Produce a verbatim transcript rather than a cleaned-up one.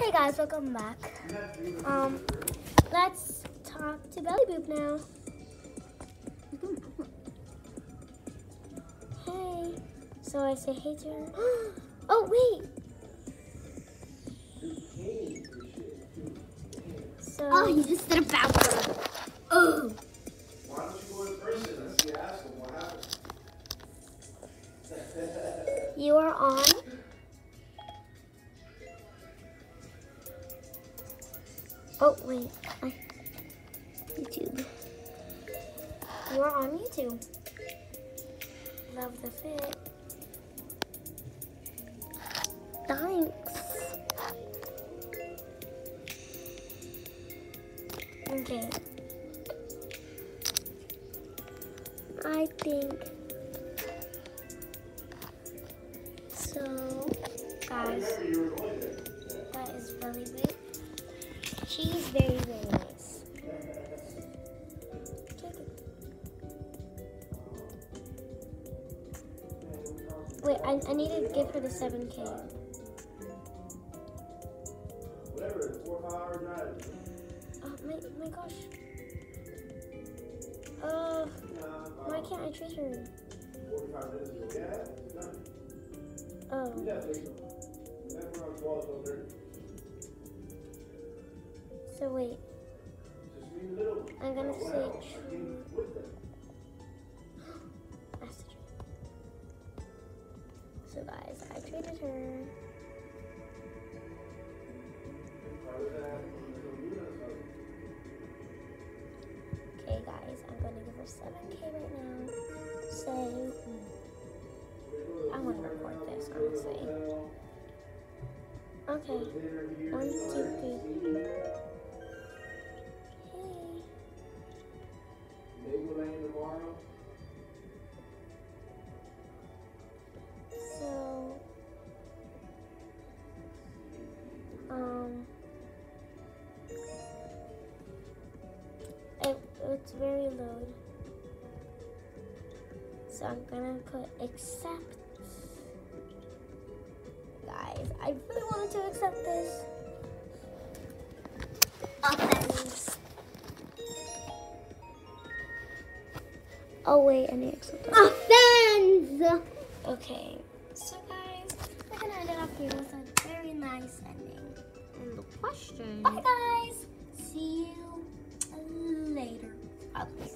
Hey guys, welcome back. Um, let's talk to Belly Boop now. Hey. So I say hey to her. Oh wait. So. Oh, you just did a backward. Oh. Why don't you go in person and see ask them what happened? You are on. Oh wait, I, YouTube. You are on YouTube. Love the fit. Thanks. Okay. I think so, guys. That is Belly Boop. She's very, very nice. Wait, I, I need to give her the seven K. Oh my, my gosh. Uh, why can't I treat her? Oh. So wait. I'm gonna say true. Message. So guys, I treated her. Okay guys, I'm gonna give her seven K right now. Say, I wanna record this, honestly. Okay, one, two, three. So, um, it, it's very low. So I'm gonna put accept. Guys, I really wanted to accept this. Offense. Oh wait, I need to accept that. Offense. Okay, so guys, we're gonna end it off here with a very nice ending. And the question. Bye guys, see you later. I'll